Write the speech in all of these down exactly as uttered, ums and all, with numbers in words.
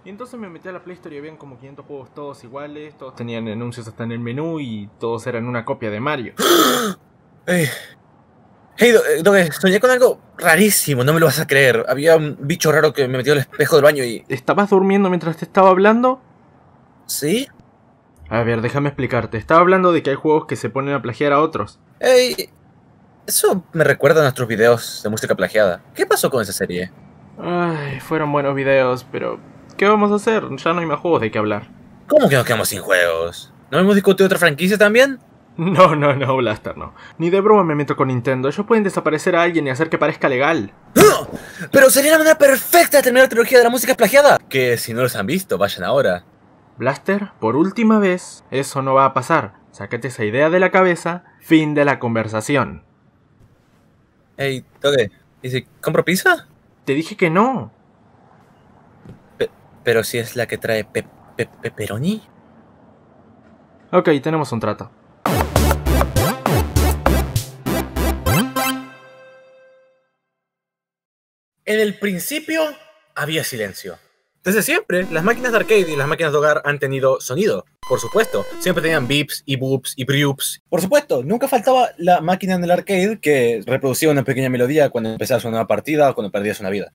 Y entonces me metí a la Play Store y habían como quinientos juegos todos iguales, todos tenían anuncios hasta en el menú y todos eran una copia de Mario. Hey, hey Doge, soñé con algo rarísimo, no me lo vas a creer. Había un bicho raro que me metió al espejo del baño y... ¿Estabas durmiendo mientras te estaba hablando? ¿Sí? A ver, déjame explicarte. Estaba hablando de que hay juegos que se ponen a plagiar a otros. Hey, eso me recuerda a nuestros videos de música plagiada. ¿Qué pasó con esa serie? Ay, fueron buenos videos, pero... ¿qué vamos a hacer? Ya no hay más juegos de qué hablar. ¿Cómo que nos quedamos sin juegos? ¿No hemos discutido otra franquicia también? No, no, no, Blaster, no. Ni de broma me meto con Nintendo. Ellos pueden desaparecer a alguien y hacer que parezca legal. ¡No! ¡Pero sería la manera perfecta de terminar la trilogía de la música plagiada! Que si no los han visto, vayan ahora. Blaster, por última vez, eso no va a pasar. Sácate esa idea de la cabeza. Fin de la conversación. Hey, Doge, ¿y si compro pizza? Te dije que no. Pe pero si es la que trae pe pe pepperoni. Ok, tenemos un trato. En el principio había silencio. Desde siempre, las máquinas de arcade y las máquinas de hogar han tenido sonido. Por supuesto, siempre tenían beeps y boops y broops. Por supuesto, nunca faltaba la máquina en el arcade que reproducía una pequeña melodía cuando empezabas una nueva partida o cuando perdías una vida.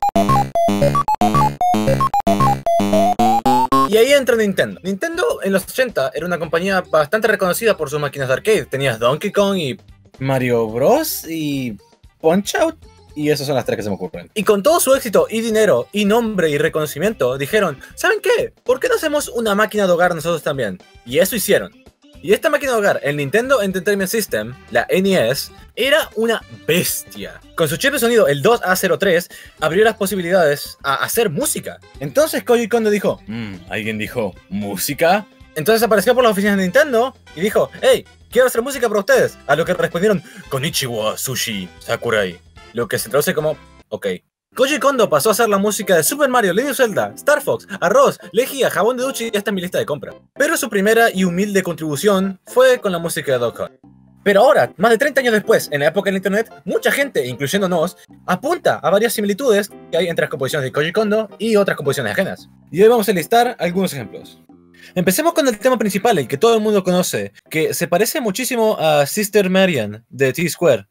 Y ahí entra Nintendo. Nintendo en los ochenta era una compañía bastante reconocida por sus máquinas de arcade. Tenías Donkey Kong y Mario Bros. Y Punch-Out! Y esas son las tres que se me ocurren. Y con todo su éxito y dinero y nombre y reconocimiento, dijeron, ¿saben qué? ¿Por qué no hacemos una máquina de hogar nosotros también? Y eso hicieron. Y esta máquina de hogar, el Nintendo Entertainment System, la N E S, era una bestia. Con su chip de sonido, el dos A cero tres, abrió las posibilidades a hacer música. Entonces Koji Kondo dijo, mmm, ¿alguien dijo música? Entonces apareció por las oficinas de Nintendo y dijo, hey, quiero hacer música para ustedes. A lo que respondieron, Konnichiwa Sushi Sakurai. Lo que se traduce como, ok. Koji Kondo pasó a hacer la música de Super Mario, Legend of Zelda, Star Fox, Arroz, Lejía, Jabón de ducha y esta es mi lista de compra. Pero su primera y humilde contribución fue con la música de Donkey Kong. Pero ahora, más de treinta años después, en la época del internet, mucha gente, incluyéndonos, apunta a varias similitudes que hay entre las composiciones de Koji Kondo y otras composiciones ajenas. Y hoy vamos a listar algunos ejemplos. Empecemos con el tema principal, el que todo el mundo conoce, que se parece muchísimo a Sister Marian de T-Square.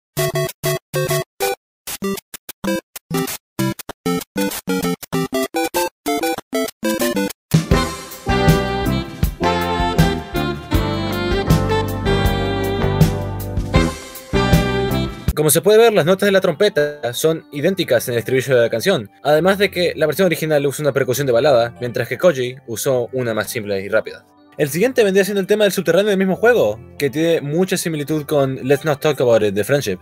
Como se puede ver, las notas de la trompeta son idénticas en el estribillo de la canción, además de que la versión original usa una percusión de balada, mientras que Koji usó una más simple y rápida. El siguiente vendría siendo el tema del subterráneo del mismo juego, que tiene mucha similitud con Let's Not Talk About It de Friendship.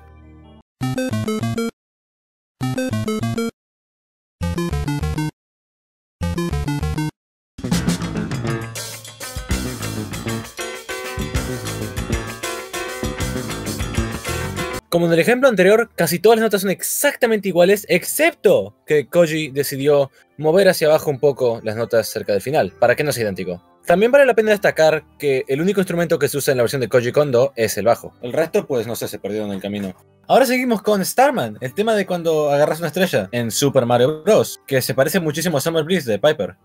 Como en el ejemplo anterior, casi todas las notas son exactamente iguales, excepto que Koji decidió mover hacia abajo un poco las notas cerca del final, para que no sea idéntico. También vale la pena destacar que el único instrumento que se usa en la versión de Koji Kondo es el bajo. El resto, pues no sé, se perdieron en el camino. Ahora seguimos con Starman, el tema de cuando agarras una estrella en Super Mario Bros., que se parece muchísimo a Summer Breeze de Piper.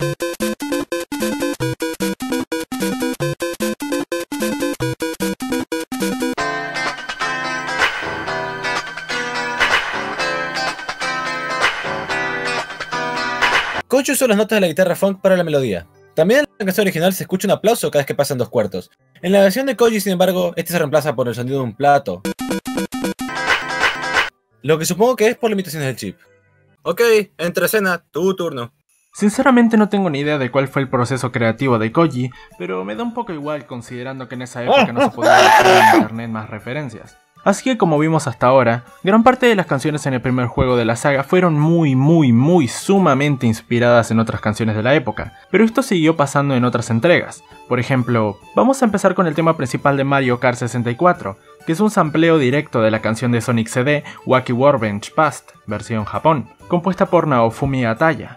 Koji usó las notas de la guitarra funk para la melodía. También en la canción original se escucha un aplauso cada vez que pasan dos cuartos. En la versión de Koji, sin embargo, este se reemplaza por el sonido de un plato. Lo que supongo que es por limitaciones del chip. Ok, entre escena, tu turno. Sinceramente no tengo ni idea de cuál fue el proceso creativo de Koji, pero me da un poco igual considerando que en esa época no se podía buscar en internet más referencias. Así que como vimos hasta ahora, gran parte de las canciones en el primer juego de la saga fueron muy muy muy sumamente inspiradas en otras canciones de la época, pero esto siguió pasando en otras entregas. Por ejemplo, vamos a empezar con el tema principal de Mario Kart sesenta y cuatro, que es un sampleo directo de la canción de Sonic C D Wacky Workbench Past, versión Japón, compuesta por Naofumi Ataya.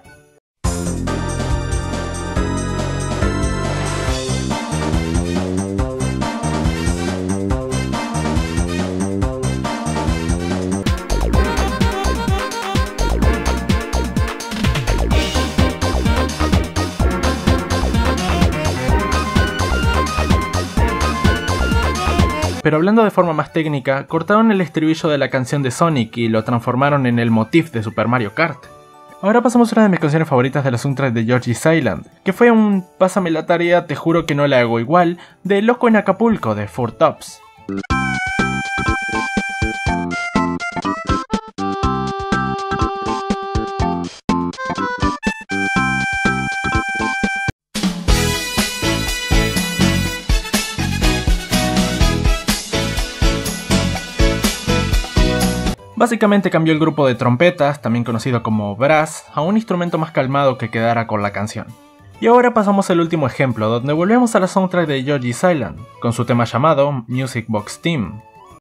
pero hablando de forma más técnica, cortaron el estribillo de la canción de Sonic y lo transformaron en el motif de Super Mario Kart. Ahora pasamos a una de mis canciones favoritas de la soundtrack de Yoshi's Island, que fue un "pásame la tarea, te juro que no la hago igual" de Loco en Acapulco de Four Tops. Básicamente cambió el grupo de trompetas, también conocido como brass, a un instrumento más calmado que quedara con la canción. Y ahora pasamos al último ejemplo, donde volvemos a la soundtrack de Yoshi's Island, con su tema llamado Music Box Theme.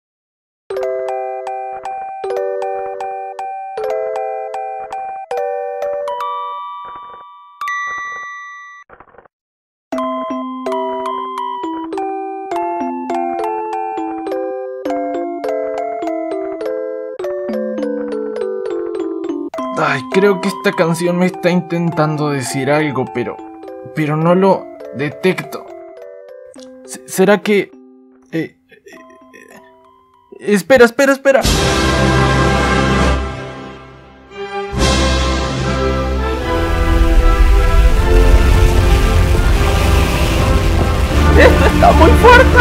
Ay, creo que esta canción me está intentando decir algo, pero... pero no lo detecto. ¿Será que...? Eh, eh, eh, espera, espera, espera. ¡Esto está muy fuerte!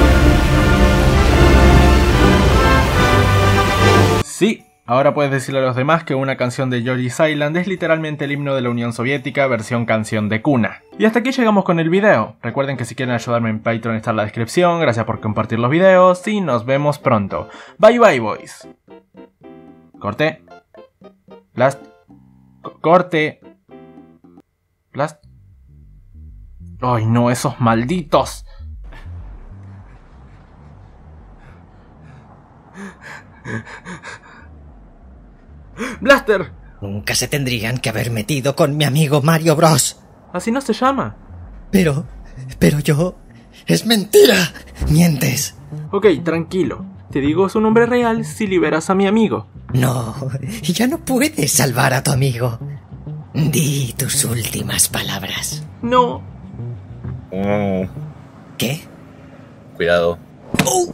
Sí. Ahora puedes decirle a los demás que una canción de Yoshi's Island es literalmente el himno de la Unión Soviética versión canción de cuna. Y hasta aquí llegamos con el video. Recuerden que si quieren ayudarme en Patreon está en la descripción, gracias por compartir los videos y nos vemos pronto. Bye bye boys. Corte. Blast. Corte. Blast. Ay no, esos malditos. ¡Blaster! Nunca se tendrían que haber metido con mi amigo Mario Bros. Así no se llama. Pero... pero yo... ¡es mentira! ¡Mientes! Ok, tranquilo. Te digo su nombre real si liberas a mi amigo. No, ya no puedes salvar a tu amigo. Di tus últimas palabras. No. Oh, ¿Qué? cuidado. ¡Oh!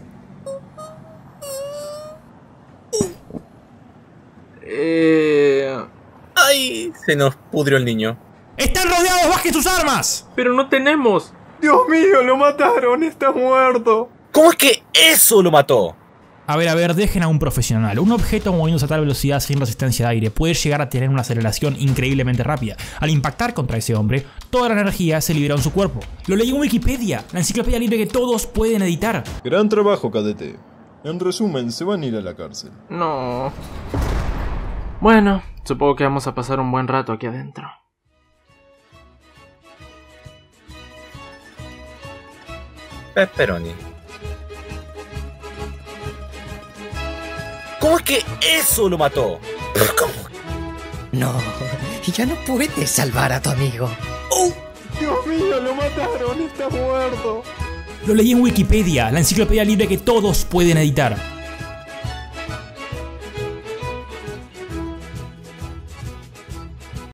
Eh... ¡Ay! Se nos pudrió el niño. ¡Están rodeados! ¡Bajen sus armas! Pero no tenemos. Dios mío, lo mataron, está muerto. ¿Cómo es que eso lo mató? A ver, a ver, dejen a un profesional. Un objeto moviéndose a tal velocidad sin resistencia de aire puede llegar a tener una aceleración increíblemente rápida. Al impactar contra ese hombre, toda la energía se libera en su cuerpo. Lo leí en Wikipedia, la enciclopedia libre que todos pueden editar. Gran trabajo, cadete. En resumen, se van a ir a la cárcel. No. Bueno, supongo que vamos a pasar un buen rato aquí adentro. Pepperoni. ¿Cómo es que eso lo mató? ¿Cómo? No, ya no puedes salvar a tu amigo. ¡Oh! Dios mío, lo mataron, está muerto. Lo leí en Wikipedia, la enciclopedia libre que todos pueden editar.